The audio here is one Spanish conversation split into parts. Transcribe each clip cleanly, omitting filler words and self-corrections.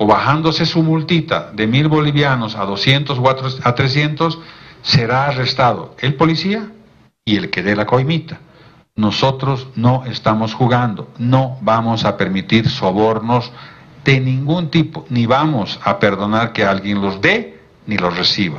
o bajándose su multita de 1.000 bolivianos a 200 o a 300, será arrestado el policía y el que dé la coimita. Nosotros no estamos jugando, no vamos a permitir sobornos de ningún tipo, ni vamos a perdonar que alguien los dé ni los reciba.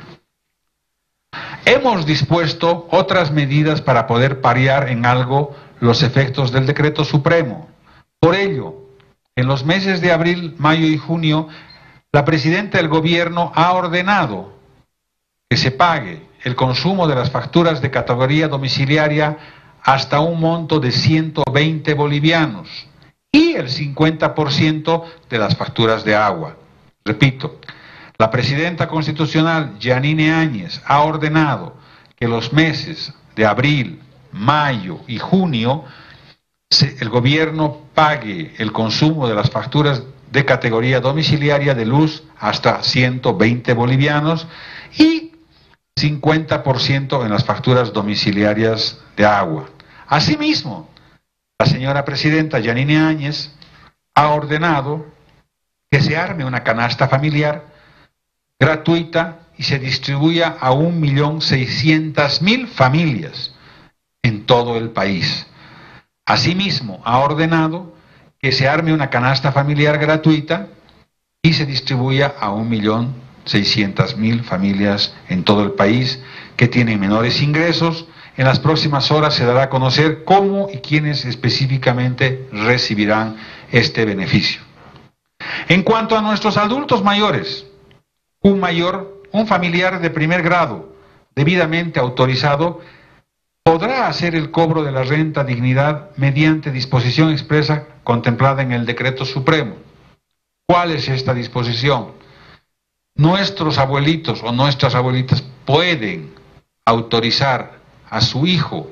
Hemos dispuesto otras medidas para poder paliar en algo los efectos del decreto supremo. Por ello, en los meses de abril, mayo y junio, la presidenta del gobierno ha ordenado que se pague el consumo de las facturas de categoría domiciliaria hasta un monto de 120 bolivianos y el 50% de las facturas de agua. Repito, la presidenta constitucional, Yanine Áñez, ha ordenado que los meses de abril, mayo y junio el gobierno pague el consumo de las facturas de categoría domiciliaria de luz hasta 120 bolivianos y 50% en las facturas domiciliarias de agua. Asimismo, la señora presidenta Yanine Áñez ha ordenado que se arme una canasta familiar gratuita y se distribuya a 1.600.000 familias en todo el país. Asimismo, ha ordenado que se arme una canasta familiar gratuita y se distribuya a 1.600.000 familias en todo el país que tienen menores ingresos. En las próximas horas se dará a conocer cómo y quiénes específicamente recibirán este beneficio. En cuanto a nuestros adultos mayores, un familiar de primer grado debidamente autorizado podrá hacer el cobro de la renta dignidad mediante disposición expresa contemplada en el decreto supremo. ¿Cuál es esta disposición? Nuestros abuelitos o nuestras abuelitas pueden autorizar a su hijo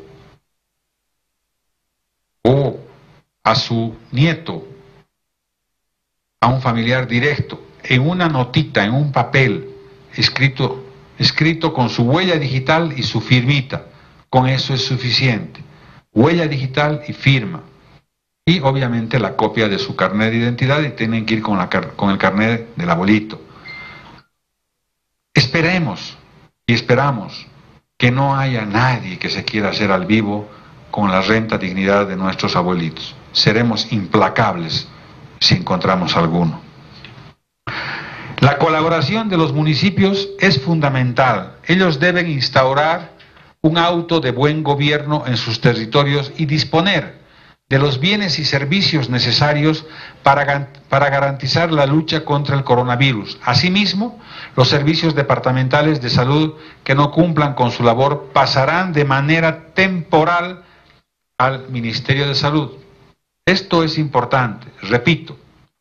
o a su nieto, a un familiar directo, en una notita, en un papel, escrito con su huella digital y su firmita. Con eso es suficiente. Huella digital y firma. Y obviamente la copia de su carnet de identidad y tienen que ir con el carnet del abuelito. Esperemos y esperamos que no haya nadie que se quiera hacer al vivo con la renta dignidad de nuestros abuelitos. Seremos implacables si encontramos alguno. La colaboración de los municipios es fundamental. Ellos deben instaurar un auto de buen gobierno en sus territorios y disponer de los bienes y servicios necesarios para garantizar la lucha contra el coronavirus. Asimismo, los servicios departamentales de salud que no cumplan con su labor pasarán de manera temporal al Ministerio de Salud. Esto es importante, repito.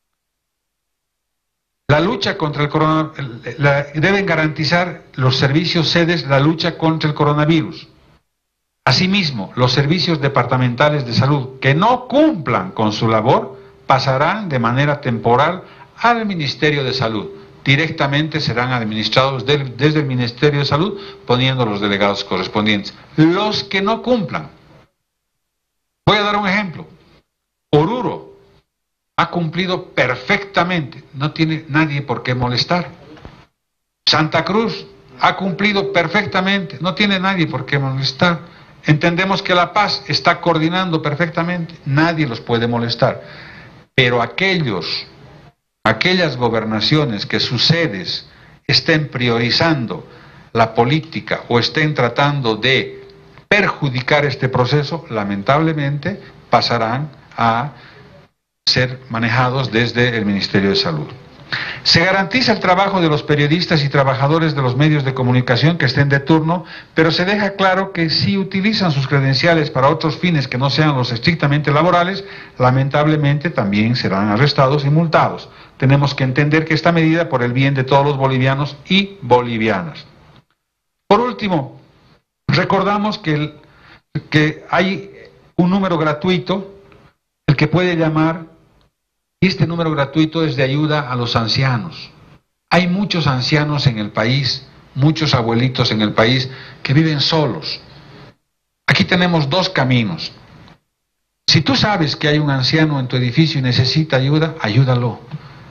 La lucha contra el coronavirus, deben garantizar los servicios sedes la lucha contra el coronavirus. Asimismo, los servicios departamentales de salud que no cumplan con su labor pasarán de manera temporal al Ministerio de Salud. Directamente serán administrados desde el Ministerio de Salud, poniendo los delegados correspondientes. Los que no cumplan. Voy a dar un ejemplo. Oruro ha cumplido perfectamente, no tiene nadie por qué molestar. Santa Cruz ha cumplido perfectamente, no tiene nadie por qué molestar. Entendemos que La Paz está coordinando perfectamente, nadie los puede molestar. Pero aquellas gobernaciones que sus sedes estén priorizando la política o estén tratando de perjudicar este proceso, lamentablemente pasarán a ser manejados desde el Ministerio de Salud. Se garantiza el trabajo de los periodistas y trabajadores de los medios de comunicación que estén de turno, pero se deja claro que si utilizan sus credenciales para otros fines que no sean los estrictamente laborales, lamentablemente también serán arrestados y multados. Tenemos que entender que esta medida por el bien de todos los bolivianos y bolivianas. Por último, recordamos que hay un número gratuito, el que puede llamar. Este número gratuito es de ayuda a los ancianos. Hay muchos ancianos en el país, muchos abuelitos en el país que viven solos. Aquí tenemos dos caminos. Si tú sabes que hay un anciano en tu edificio y necesita ayuda, ayúdalo.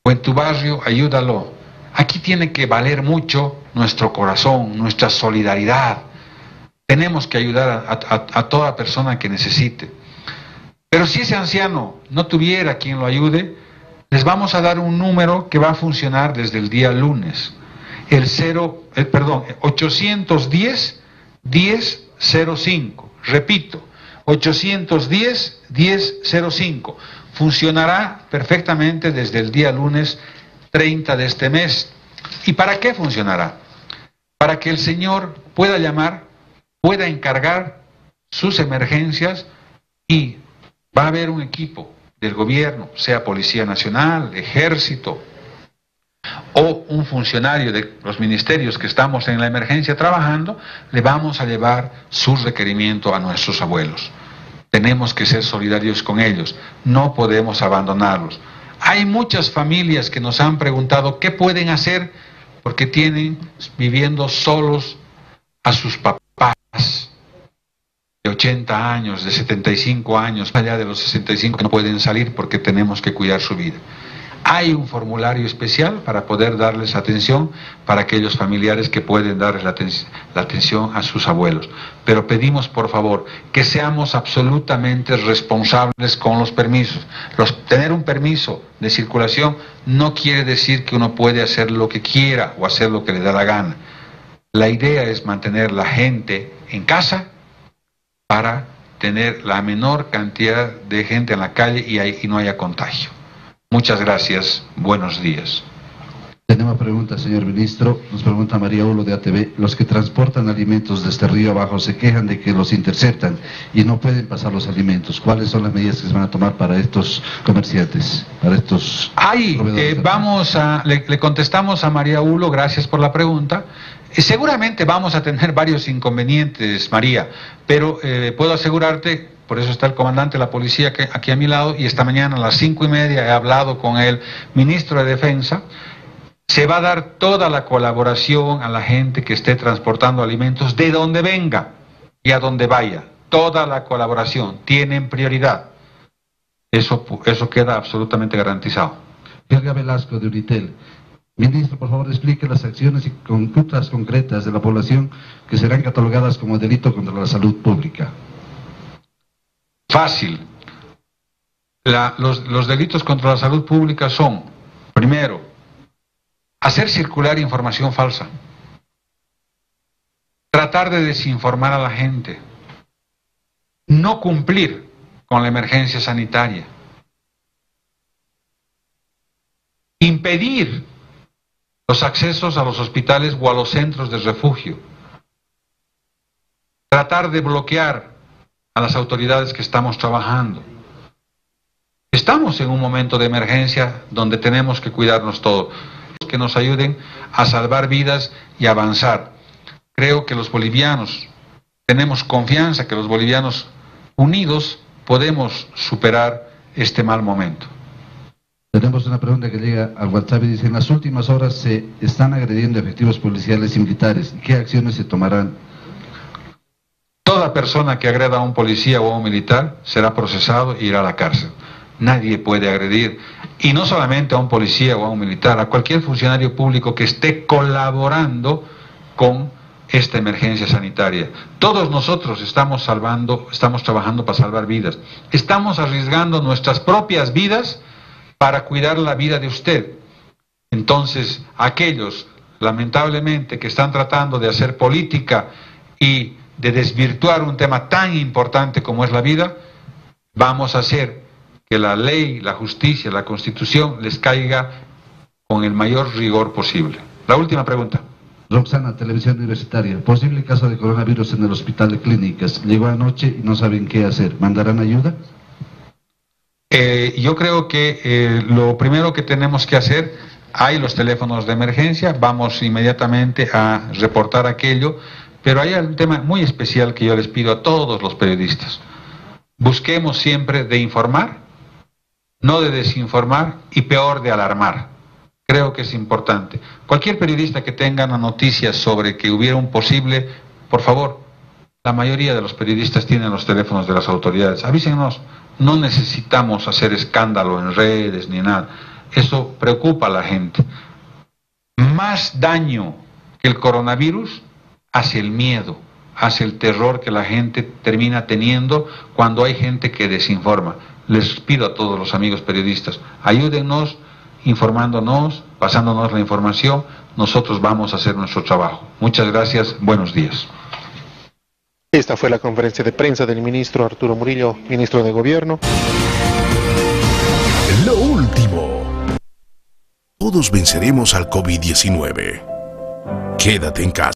o en tu barrio, ayúdalo. Aquí tiene que valer mucho nuestro corazón, nuestra solidaridad. Tenemos que ayudar a toda persona que necesite. Pero si ese anciano no tuviera quien lo ayude, les vamos a dar un número que va a funcionar desde el día lunes. El 810-1005. Repito, 810-1005. Funcionará perfectamente desde el día lunes 30 de este mes. ¿Y para qué funcionará? Para que el señor pueda llamar, pueda encargar sus emergencias y va a haber un equipo del gobierno, sea Policía Nacional, Ejército o un funcionario de los ministerios que estamos en la emergencia trabajando, le vamos a llevar su requerimiento a nuestros abuelos. Tenemos que ser solidarios con ellos, no podemos abandonarlos. Hay muchas familias que nos han preguntado qué pueden hacer porque tienen viviendo solos a sus papás de 80 años, de 75 años, allá de los 65 que no pueden salir porque tenemos que cuidar su vida. Hay un formulario especial para poder darles atención para aquellos familiares que pueden darles la atención a sus abuelos. Pero pedimos, por favor, que seamos absolutamente responsables con los permisos. Tener un permiso de circulación no quiere decir que uno puede hacer lo que quiera o hacer lo que le da la gana. La idea es mantener la gente en casa para tener la menor cantidad de gente en la calle y no haya contagio. Muchas gracias, buenos días. Tenemos preguntas, señor ministro. Nos pregunta María Ulo de ATV. Los que transportan alimentos desde río abajo se quejan de que los interceptan y no pueden pasar los alimentos. ¿Cuáles son las medidas que se van a tomar para estos comerciantes, para estos le contestamos a María Ulo, gracias por la pregunta. Seguramente vamos a tener varios inconvenientes, María, pero puedo asegurarte, por eso está el comandante de la policía aquí a mi lado, y esta mañana a las 5:30 he hablado con el ministro de Defensa. Se va a dar toda la colaboración a la gente que esté transportando alimentos de donde venga y a donde vaya. Toda la colaboración. Tienen prioridad. Eso queda absolutamente garantizado. Helga Velasco de Unitel. Ministro, por favor, explique las acciones y conductas concretas de la población que serán catalogadas como delito contra la salud pública. Fácil. Los delitos contra la salud pública son, primero, hacer circular información falsa, tratar de desinformar a la gente, no cumplir con la emergencia sanitaria, impedir los accesos a los hospitales o a los centros de refugio, tratar de bloquear a las autoridades que estamos trabajando. Estamos en un momento de emergencia donde tenemos que cuidarnos todos, que nos ayuden a salvar vidas y avanzar. Creo que los bolivianos, tenemos confianza que los bolivianos unidos podemos superar este mal momento. Tenemos una pregunta que llega al WhatsApp y dice: en las últimas horas se están agrediendo efectivos policiales y militares. ¿Qué acciones se tomarán? Toda persona que agreda a un policía o a un militar será procesado e irá a la cárcel. Nadie puede agredir, y no solamente a un policía o a un militar, a cualquier funcionario público que esté colaborando con esta emergencia sanitaria. Todos nosotros estamos trabajando para salvar vidas. Estamos arriesgando nuestras propias vidas para cuidar la vida de usted. Entonces, aquellos, lamentablemente, que están tratando de hacer política y de desvirtuar un tema tan importante como es la vida, vamos a hacer que la ley, la justicia, la Constitución les caiga con el mayor rigor posible. La última pregunta. Roxana, Televisión Universitaria. Posible caso de coronavirus en el Hospital de Clínicas. Llegó anoche y no saben qué hacer. ¿Mandarán ayuda? Yo creo que lo primero que tenemos que hacer, hay los teléfonos de emergencia, vamos inmediatamente a reportar aquello, pero hay un tema muy especial que yo les pido a todos los periodistas. Busquemos siempre de informar, no de desinformar y peor de alarmar. Creo que es importante. Cualquier periodista que tenga una noticia sobre que hubiera un posible, por favor, la mayoría de los periodistas tienen los teléfonos de las autoridades. Avísenos, no necesitamos hacer escándalo en redes ni nada. Eso preocupa a la gente. Más daño que el coronavirus hace el miedo, hace el terror que la gente termina teniendo cuando hay gente que desinforma. Les pido a todos los amigos periodistas, ayúdennos informándonos, pasándonos la información, nosotros vamos a hacer nuestro trabajo. Muchas gracias, buenos días. Esta fue la conferencia de prensa del ministro Arturo Murillo, ministro de Gobierno. Lo último. Todos venceremos al COVID-19. Quédate en casa.